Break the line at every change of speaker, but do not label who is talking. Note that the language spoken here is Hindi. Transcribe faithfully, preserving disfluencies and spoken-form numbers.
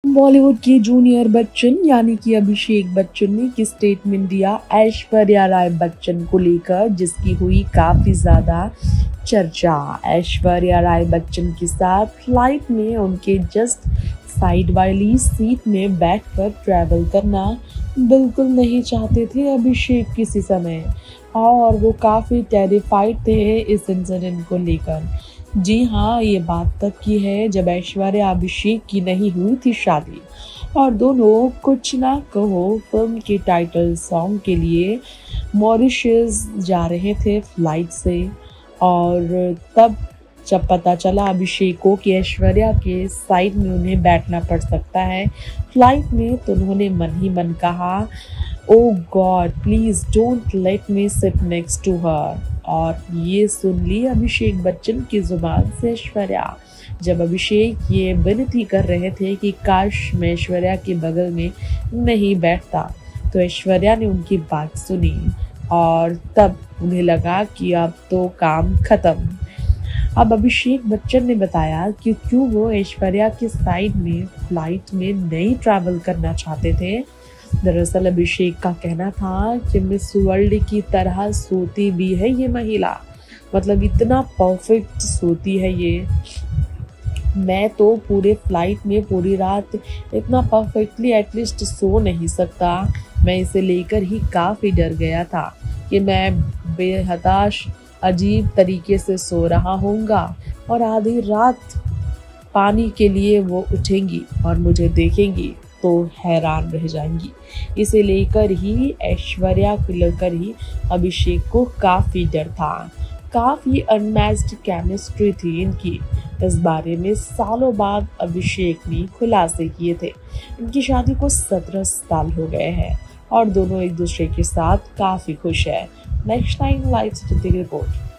बॉलीवुड के जूनियर बच्चन यानी कि अभिषेक बच्चन ने एक स्टेटमेंट दिया ऐश्वर्या राय बच्चन को लेकर, जिसकी हुई काफी ज्यादा चर्चा। ऐश्वर्या राय बच्चन के साथ फ्लाइट में उनके जस्ट साइड वाली सीट में बैठकर ट्रैवल करना बिल्कुल नहीं चाहते थे अभिषेक किसी समय, और वो काफ़ी टेरिफाइड थे इस इंसिडेंट को लेकर। जी हाँ, ये बात तब की है जब ऐश्वर्या अभिषेक की नहीं हुई थी शादी, और दोनों कुछ ना कहो फिल्म के टाइटल सॉन्ग के लिए मॉरिशस जा रहे थे फ्लाइट से। और तब जब पता चला अभिषेक को कि ऐश्वर्या के साइड में उन्हें बैठना पड़ सकता है फ्लाइट में, तो उन्होंने मन ही मन कहा, oh God please don't let me sit next to her. और ये सुन ली अभिषेक बच्चन की जुबान से ऐश्वर्या, जब अभिषेक ये विनती कर रहे थे कि काश मैं ऐश्वर्या के बगल में नहीं बैठता, तो ऐश्वर्या ने उनकी बात सुनी और तब उन्हें लगा कि अब तो काम खत्म। अब अभिषेक बच्चन ने बताया कि क्यों वो ऐश्वर्या के साइड में फ्लाइट में नहीं ट्रैवल करना चाहते थे। दरअसल अभिषेक का कहना था कि मिस वर्ल्ड की तरह सोती भी है ये महिला, मतलब इतना परफेक्ट सोती है ये। मैं तो पूरे फ्लाइट में पूरी रात इतना परफेक्टली एटलीस्ट सो नहीं सकता। मैं इसे लेकर ही काफ़ी डर गया था कि मैं बेहताश अजीब तरीके से सो रहा होऊंगा और आधी रात पानी के लिए वो उठेंगी और मुझे देखेंगी तो हैरान रह जाएंगी। इसे लेकर ही ऐश्वर्या को लेकर ही अभिषेक को काफ़ी डर था। काफ़ी अनमैच्ड केमिस्ट्री थी इनकी। इस बारे में सालों बाद अभिषेक ने खुलासे किए थे। इनकी शादी को सत्रह साल हो गए हैं और दोनों एक दूसरे के साथ काफ़ी खुश है। नेक्स्ट टाइम लाइव से रिपोर्ट।